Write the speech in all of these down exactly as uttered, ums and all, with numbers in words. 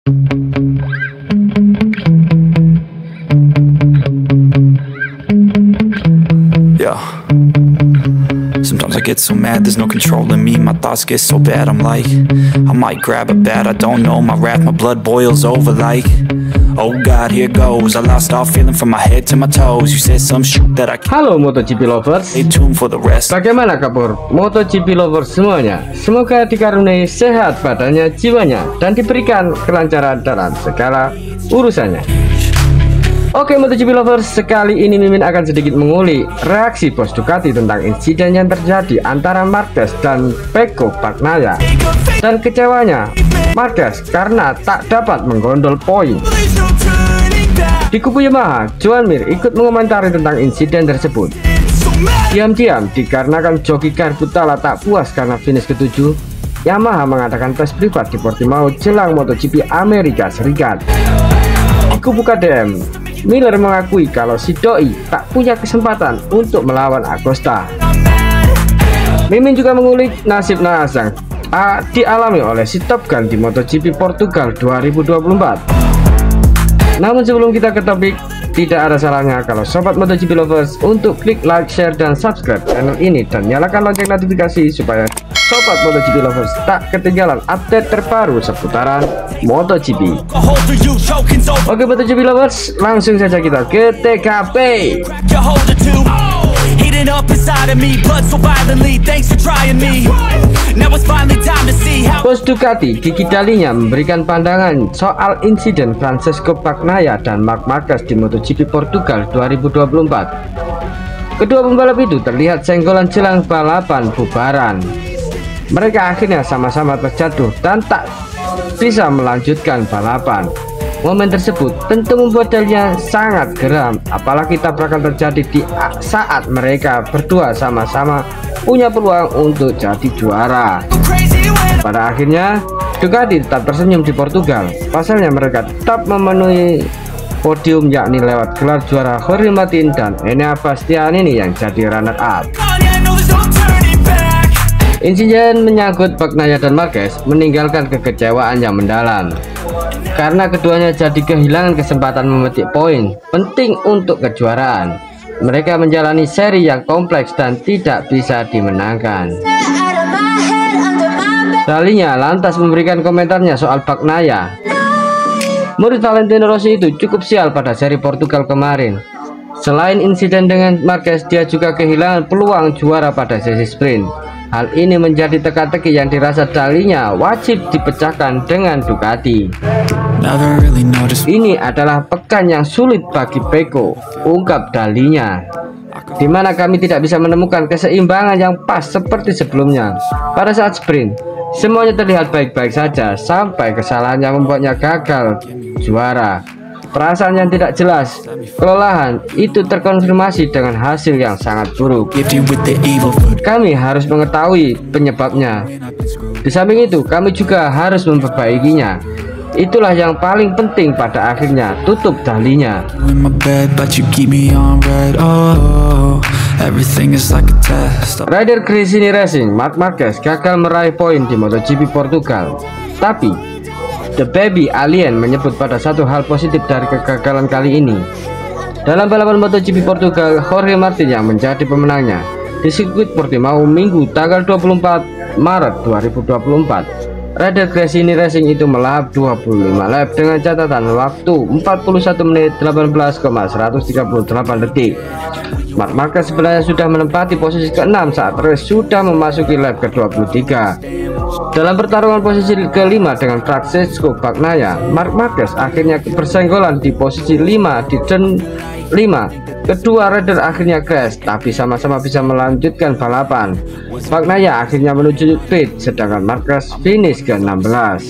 Yeah. Sometimes I get so mad, there's no controlling me. My thoughts get so bad, I'm like, I might grab a bat, I don't know. My wrath, my blood boils over like, oh God, here goes. I lost all feeling from my head to my toes. You said some shit that I can't. Halo MotoGP lovers, Stay tuned for the rest. bagaimana kabar MotoGP lovers semuanya? Semoga dikaruniai sehat badannya, jiwanya, dan diberikan kelancaran dalam segala urusannya. Oke MotoGP lovers, sekali ini Mimin akan sedikit mengulik reaksi bos Ducati tentang insiden yang terjadi antara Marquez dan Pecco Bagnaia, dan kecewanya Marquez karena tak dapat menggondol poin. Di kubu Yamaha, Joan Mir ikut mengomentari tentang insiden tersebut. Diam-diam dikarenakan joki Karbutala tak puas karena finish ketujuh, Yamaha mengadakan tes privat di Portimao jelang MotoGP Amerika Serikat. Di kubu K D M, Miller mengakui kalau si doi tak punya kesempatan untuk melawan Acosta. Mimin juga mengulik nasib naas yang ah, dialami oleh si Top Gun di MotoGP Portugal dua ribu dua puluh empat. Namun sebelum kita ke topik, tidak ada salahnya kalau sobat MotoGP lovers untuk klik like, share, dan subscribe channel ini dan nyalakan lonceng notifikasi supaya sobat MotoGP lovers tak ketinggalan update terbaru seputaran MotoGP. Oke MotoGP lovers, langsung saja kita ke T K P. Bos Ducati Gigi Dalinya memberikan pandangan soal insiden Francesco Bagnaia dan Marc Marquez di MotoGP Portugal dua ribu dua puluh empat. Kedua pembalap itu terlihat senggolan jelang balapan bubaran. Mereka akhirnya sama-sama terjatuh dan tak bisa melanjutkan balapan. Momen tersebut tentu membuat Dalia sangat geram, apalagi tabrakan terjadi di saat mereka berdua sama-sama punya peluang untuk jadi juara. Pada akhirnya Ducati tetap tersenyum di Portugal. Pasalnya mereka tetap memenuhi podium, yakni lewat gelar juara Jorge Martin dan Enea Bastianini yang jadi runner up. Insiden menyangkut Bagnaia dan Marquez meninggalkan kekecewaan yang mendalam karena keduanya jadi kehilangan kesempatan memetik poin penting untuk kejuaraan. Mereka menjalani seri yang kompleks dan tidak bisa dimenangkan. Dalinya lantas memberikan komentarnya soal Bagnaia. Murid Valentino Rossi itu cukup sial pada seri Portugal kemarin. Selain insiden dengan Marquez, dia juga kehilangan peluang juara pada sesi sprint. Hal ini menjadi teka-teki yang dirasa Dalinya wajib dipecahkan dengan Ducati. Ini adalah pekan yang sulit bagi Pecco, ungkap Dalinya, di mana kami tidak bisa menemukan keseimbangan yang pas seperti sebelumnya. Pada saat sprint, semuanya terlihat baik-baik saja sampai kesalahan yang membuatnya gagal juara. Perasaan yang tidak jelas, kelelahan itu terkonfirmasi dengan hasil yang sangat buruk. Kami harus mengetahui penyebabnya. Di samping itu, kami juga harus memperbaikinya. Itulah yang paling penting pada akhirnya, tutup Dalinya. Rider Gresini Racing, Marc Marquez gagal meraih poin di MotoGP Portugal. Tapi The Baby Alien menyebut pada satu hal positif dari kegagalan kali ini. Dalam balapan MotoGP Portugal, Jorge Martin yang menjadi pemenangnya di sirkuit Portimao Minggu tanggal dua puluh empat Maret dua ribu dua puluh empat. Rider Gresini Racing itu melahap dua puluh lima lap dengan catatan waktu empat puluh satu menit delapan belas koma seratus tiga puluh delapan detik. Marc Marquez sebenarnya sudah menempati posisi keenam saat race sudah memasuki lap ke dua puluh tiga. Dalam pertarungan posisi kelima dengan Francesco Bagnaia, Marc Marquez akhirnya bersenggolan di posisi lima di turn lima. Kedua rider akhirnya crash, tapi sama-sama bisa melanjutkan balapan. Bagnaia akhirnya menuju pit, sedangkan Marquez finish ke enam belas.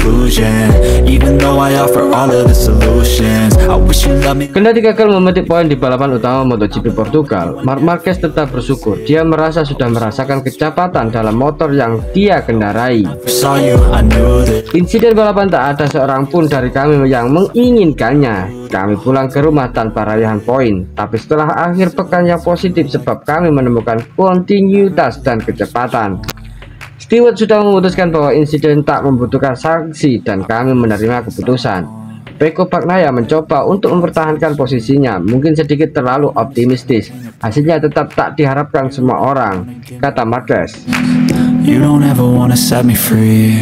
Kendati gagal memetik poin di balapan utama MotoGP Portugal, Marc Marquez tetap bersyukur. Dia merasa sudah merasakan kecepatan dalam motor yang dia kendarai. Insiden balapan tak ada seorang pun dari kami yang menginginkannya. Kami pulang ke rumah tanpa raihan poin, tapi setelah akhir pekan yang positif sebab kami menemukan kontinuitas dan kecepatan. Stewart sudah memutuskan bahwa insiden tak membutuhkan sanksi dan kami menerima keputusan. Pecco Bagnaia mencoba untuk mempertahankan posisinya, mungkin sedikit terlalu optimistis. Hasilnya tetap tak diharapkan semua orang, kata Marquez. You don't ever wanna set me free.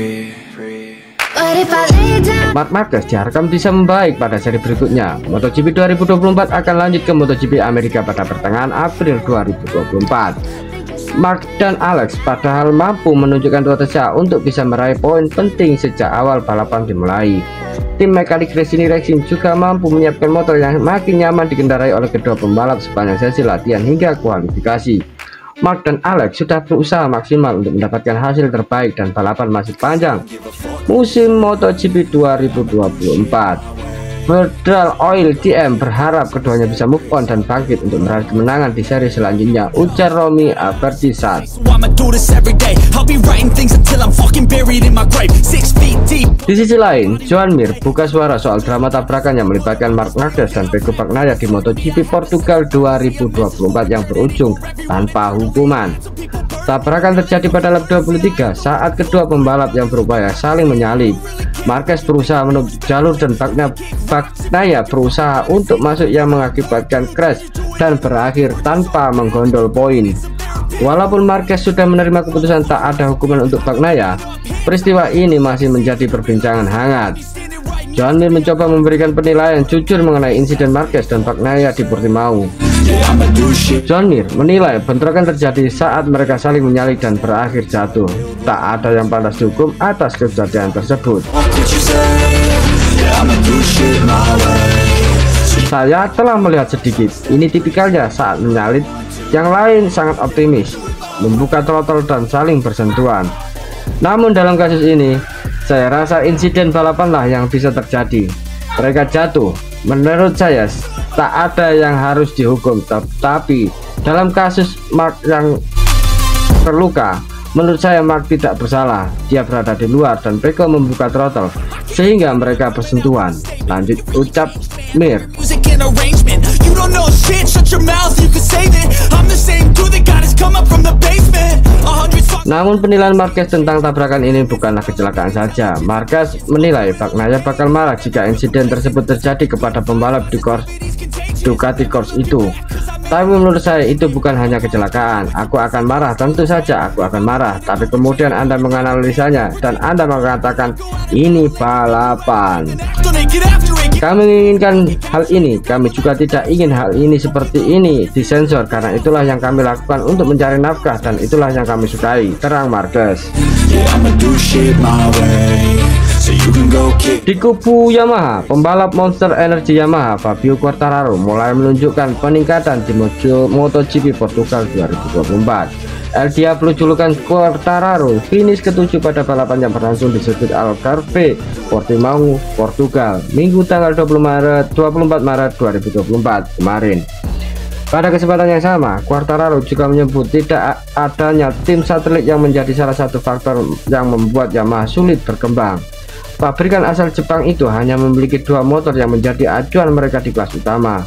Marc Marquez diharapkan bisa membaik pada seri berikutnya. MotoGP dua ribu dua puluh empat akan lanjut ke MotoGP Amerika pada pertengahan April dua ribu dua puluh empat. Marc dan Alex padahal mampu menunjukkan dua jasa untuk bisa meraih poin penting sejak awal balapan dimulai. Tim mekanik Racing Racing juga mampu menyiapkan motor yang makin nyaman dikendarai oleh kedua pembalap sepanjang sesi latihan hingga kualifikasi. Marc dan Alex sudah berusaha maksimal untuk mendapatkan hasil terbaik dan balapan masih panjang musim MotoGP dua ribu dua puluh empat. Federal Oil D M berharap keduanya bisa move on dan bangkit untuk meraih kemenangan di seri selanjutnya, ujar Romy Avertisat. Di sisi lain, Joan Mir buka suara soal drama tabrakan yang melibatkan Marc Marquez dan Pecco Bagnaia di MotoGP Portugal dua ribu dua puluh empat yang berujung tanpa hukuman. Tabrakan terjadi pada lap dua puluh tiga saat kedua pembalap yang berupaya saling menyalip. Marquez berusaha menutup jalur dan Bagnaia berusaha untuk masuk yang mengakibatkan crash dan berakhir tanpa menggondol poin. Walaupun Marquez sudah menerima keputusan tak ada hukuman untuk Bagnaia, peristiwa ini masih menjadi perbincangan hangat. Joan Mir mencoba memberikan penilaian jujur mengenai insiden Marquez dan Bagnaia di Portimao. Joan Mir menilai bentrokan terjadi saat mereka saling menyalip dan berakhir jatuh. Tak ada yang pantas dihukum atas kejadian tersebut. Saya telah melihat sedikit. Ini tipikalnya saat menyalip. Yang lain sangat optimis, membuka throttle dan saling bersentuhan. Namun dalam kasus ini, saya rasa insiden balapanlah yang bisa terjadi. Mereka jatuh. Menurut saya tak ada yang harus dihukum, tapi dalam kasus Marc yang terluka, menurut saya Marc tidak bersalah. Dia berada di luar dan Pecco membuka throttle sehingga mereka bersentuhan, lanjut ucap Mir. Namun penilaian Marquez tentang tabrakan ini bukanlah kecelakaan saja. Marquez menilai Bagnaia bakal marah jika insiden tersebut terjadi kepada pembalap di course Ducati course itu. Tapi menurut saya itu bukan hanya kecelakaan. Aku akan marah, tentu saja aku akan marah. Tapi kemudian Anda menganalisanya dan Anda mengatakan ini balapan. Kami menginginkan hal ini. Kami juga tidak ingin hal ini seperti ini disensor, karena itulah yang kami lakukan untuk mencari nafkah dan itulah yang kami sukai, terang Marquez. Di kubu Yamaha, pembalap Monster Energy Yamaha Fabio Quartararo mulai menunjukkan peningkatan di MotoGP Portugal dua ribu dua puluh empat. El Diablo julukan Quartararo finish ketujuh pada balapan yang berlangsung di sirkuit Algarve, Portimao, Portugal, Minggu tanggal dua puluh empat Maret dua ribu dua puluh empat kemarin. Pada kesempatan yang sama, Quartararo juga menyebut tidak adanya tim satelit yang menjadi salah satu faktor yang membuat Yamaha sulit berkembang. Pabrikan asal Jepang itu hanya memiliki dua motor yang menjadi acuan mereka di kelas utama.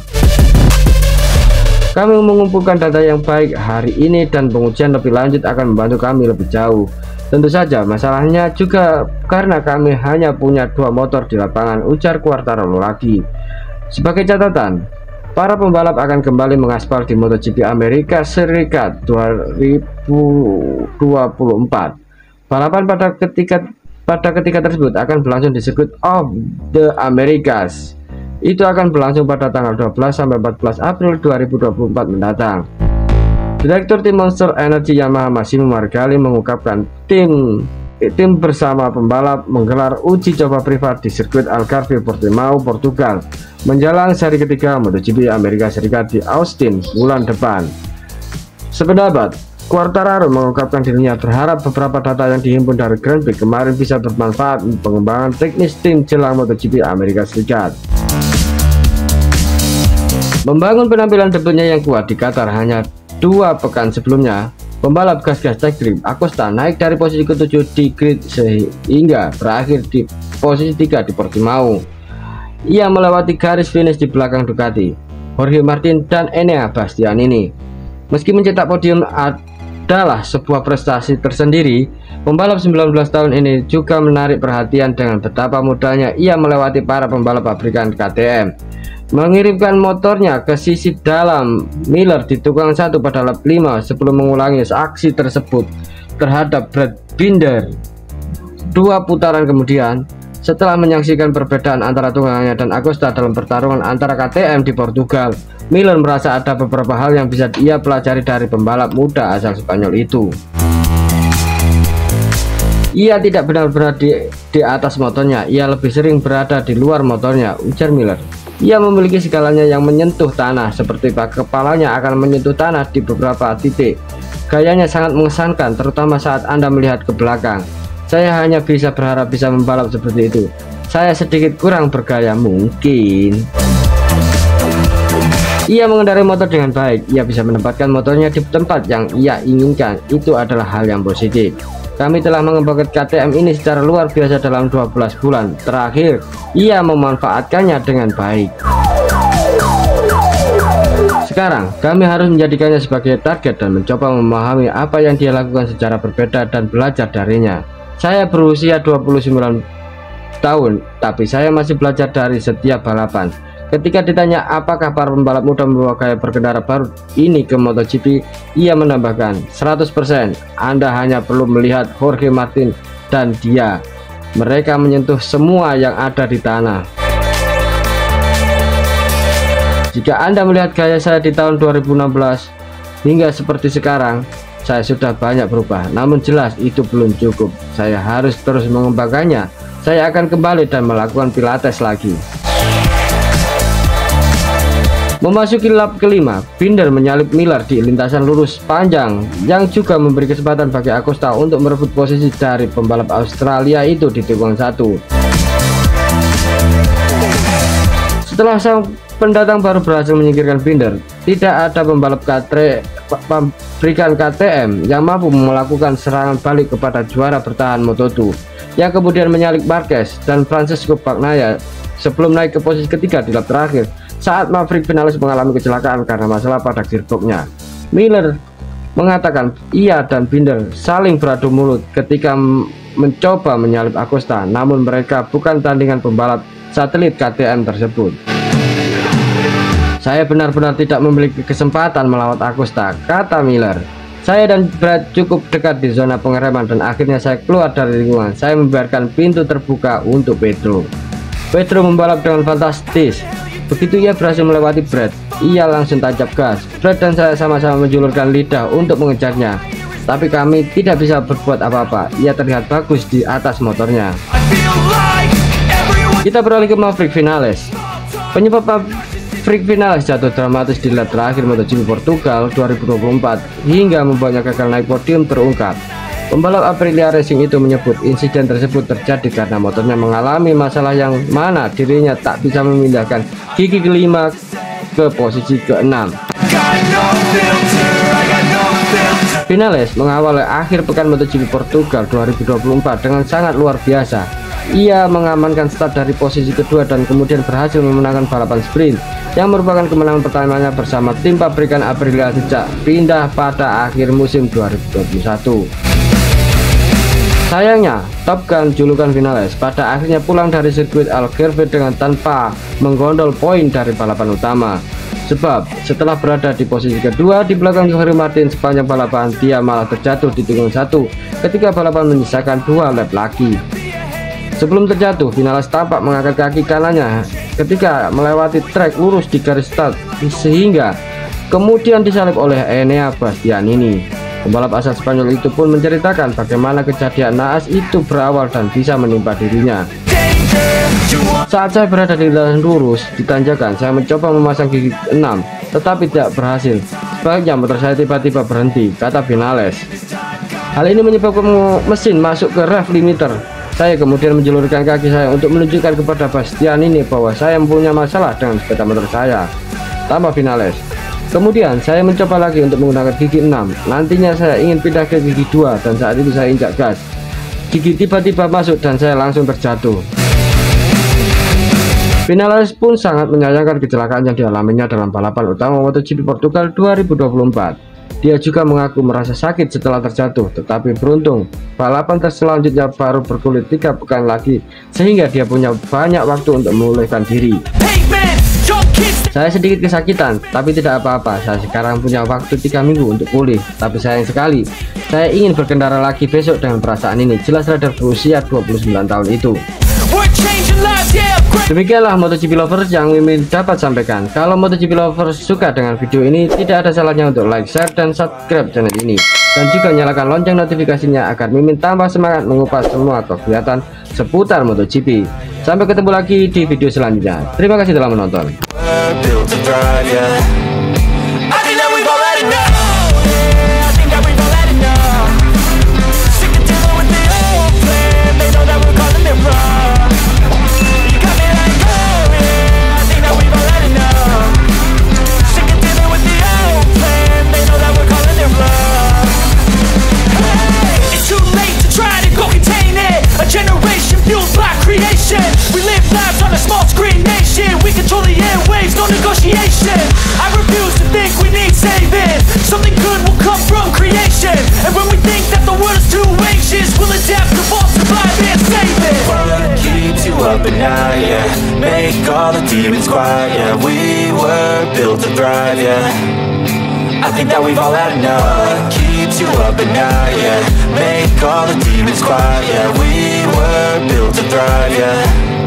Kami mengumpulkan data yang baik hari ini dan pengujian lebih lanjut akan membantu kami lebih jauh. Tentu saja masalahnya juga karena kami hanya punya dua motor di lapangan, ujar Quartararo lagi. Sebagai catatan, para pembalap akan kembali mengaspal di MotoGP Amerika Serikat dua ribu dua puluh empat. Balapan pada ketika pada ketika tersebut akan berlangsung di Circuit of the Americas. Itu akan berlangsung pada tanggal dua belas sampai empat belas April dua ribu dua puluh empat mendatang. Direktur tim Monster Energy Yamaha Massimo Margali mengungkapkan tim tim bersama pembalap menggelar uji coba privat di sirkuit Algarve Portimao, Portugal menjelang seri ketiga MotoGP Amerika Serikat di Austin bulan depan. Sependapat, Quartararo mengungkapkan dirinya berharap beberapa data yang dihimpun dari Grand Prix kemarin bisa bermanfaat untuk pengembangan teknis tim jelang MotoGP Amerika Serikat. Membangun penampilan debutnya yang kuat di Qatar hanya dua pekan sebelumnya, pembalap gas-gas Tech Grip Acosta naik dari posisi ketujuh di grid sehingga berakhir di posisi tiga di Portimao. Ia melewati garis finish di belakang Ducati, Jorge Martin dan Enea Bastianini. Meski mencetak podium adalah sebuah prestasi tersendiri, Pembalap sembilan belas tahun ini juga menarik perhatian dengan betapa mudahnya ia melewati para pembalap pabrikan K T M, mengirimkan motornya ke sisi dalam Miller di tukang satu pada lap lima sebelum mengulangi aksi tersebut terhadap Brad Binder. Dua putaran kemudian, setelah menyaksikan perbedaan antara tunggangannya dan Acosta dalam pertarungan antara K T M di Portugal, Miller merasa ada beberapa hal yang bisa ia pelajari dari pembalap muda asal Spanyol itu. Ia tidak benar-benar di, di atas motornya, ia lebih sering berada di luar motornya, ujar Miller. Ia memiliki segalanya yang menyentuh tanah, seperti kepalanya akan menyentuh tanah di beberapa titik. Gayanya sangat mengesankan, terutama saat Anda melihat ke belakang. Saya hanya bisa berharap bisa membalap seperti itu. Saya sedikit kurang bergaya mungkin. Ia mengendarai motor dengan baik, ia bisa menempatkan motornya di tempat yang ia inginkan, itu adalah hal yang positif. Kami telah mengembangkan K T M ini secara luar biasa dalam dua belas bulan terakhir. Ia memanfaatkannya dengan baik. Sekarang, kami harus menjadikannya sebagai target dan mencoba memahami apa yang dia lakukan secara berbeda dan belajar darinya. Saya berusia dua puluh sembilan tahun, tapi saya masih belajar dari setiap balapan. Ketika ditanya apakah para pembalap muda membawa gaya berkendara baru ini ke MotoGP, ia menambahkan, seratus persen Anda hanya perlu melihat Jorge Martin dan dia. Mereka menyentuh semua yang ada di tanah. Jika Anda melihat gaya saya di tahun dua ribu enam belas hingga seperti sekarang, saya sudah banyak berubah. Namun jelas itu belum cukup. Saya harus terus mengembangkannya. Saya akan kembali dan melakukan pilates lagi. Memasuki lap kelima, Binder menyalip Miller di lintasan lurus panjang yang juga memberi kesempatan bagi Acosta untuk merebut posisi dari pembalap Australia itu di tikungan satu. Setelah sang pendatang baru berhasil menyingkirkan Binder, tidak ada pembalap pabrikan K T M yang mampu melakukan serangan balik kepada juara bertahan Moto dua yang kemudian menyalip Marquez dan Francesco Bagnaia sebelum naik ke posisi ketiga di lap terakhir saat Maverick Vinales mengalami kecelakaan karena masalah pada gearboxnya. Miller mengatakan ia dan Binder saling beradu mulut ketika mencoba menyalip Acosta, namun mereka bukan tandingan pembalap satelit K T M tersebut. Saya benar-benar tidak memiliki kesempatan melawan Acosta, kata Miller. Saya dan Brad cukup dekat di zona pengereman dan akhirnya saya keluar dari lingkungan. Saya membiarkan pintu terbuka untuk Pedro. Pedro membalap dengan fantastis. Begitu ia berhasil melewati Brad, ia langsung tancap gas. Brad dan saya sama-sama menjulurkan lidah untuk mengejarnya, tapi kami tidak bisa berbuat apa-apa. Ia terlihat bagus di atas motornya. Kita beralih ke Maverick Vinales. Penyebab Maverick Vinales jatuh dramatis di lap terakhir MotoGP Portugal dua ribu dua puluh empat hingga membuatnya gagal naik podium terungkap. Pembalap Aprilia Racing itu menyebut insiden tersebut terjadi karena motornya mengalami masalah yang mana dirinya tak bisa memindahkan gigi kelima ke posisi keenam. Vinales mengawali akhir pekan MotoGP Portugal dua ribu dua puluh empat dengan sangat luar biasa. Ia mengamankan start dari posisi kedua dan kemudian berhasil memenangkan balapan sprint yang merupakan kemenangan pertamanya bersama tim pabrikan Aprilia sejak pindah pada akhir musim dua ribu dua puluh satu. Sayangnya, Top Gun julukan Vinales pada akhirnya pulang dari sirkuit Algarve dengan tanpa menggondol poin dari balapan utama. Sebab setelah berada di posisi kedua di belakang Jorge Martin sepanjang balapan, dia malah terjatuh di tikungan satu ketika balapan menyisakan dua lap lagi. Sebelum terjatuh, Vinales tampak mengangkat kaki kanannya ketika melewati trek lurus di garis start sehingga kemudian disalip oleh Enea Bastianini. Pembalap asal Spanyol itu pun menceritakan bagaimana kejadian naas itu berawal dan bisa menimpa dirinya. Saat saya berada di lintasan lurus di tanjakan, saya mencoba memasang gigi enam, tetapi tidak berhasil. Sebaliknya motor saya tiba-tiba berhenti, kata Vinales. Hal ini menyebabkan mesin masuk ke rev limiter. Saya kemudian menjulurkan kaki saya untuk menunjukkan kepada Bastianini bahwa saya mempunyai masalah dengan sepeda motor saya, tambah Vinales. Kemudian saya mencoba lagi untuk menggunakan gigi enam. Nantinya saya ingin pindah ke gigi dua dan saat itu saya injak gas. Gigi tiba-tiba masuk dan saya langsung terjatuh. Vinales pun sangat menyayangkan kecelakaan yang dialaminya dalam balapan utama MotoGP Portugal dua ribu dua puluh empat. Dia juga mengaku merasa sakit setelah terjatuh, tetapi beruntung balapan tes selanjutnya baru bergulir tiga pekan lagi, sehingga dia punya banyak waktu untuk memulihkan diri. Saya sedikit kesakitan, tapi tidak apa-apa. Saya sekarang punya waktu tiga minggu untuk pulih. Tapi sayang sekali, saya ingin berkendara lagi besok dengan perasaan ini. Jelas rider berusia dua puluh sembilan tahun itu. Demikianlah MotoGP lovers yang Mimin dapat sampaikan. Kalau MotoGP lovers suka dengan video ini, tidak ada salahnya untuk like, share, dan subscribe channel ini, dan juga nyalakan lonceng notifikasinya agar Mimin tambah semangat mengupas semua kegiatan seputar MotoGP. Sampai ketemu lagi di video selanjutnya. Terima kasih telah menonton. I refuse to think we need saving. Something good will come from creation. And when we think that the world is too anxious, we'll adapt, evolve, survive, and save it. What keeps you up at night, yeah? Make all the demons quiet, yeah. We were built to thrive, yeah. I think that we've all had enough. What keeps you up at night, yeah? Make all the demons quiet, yeah. We were built to thrive, yeah.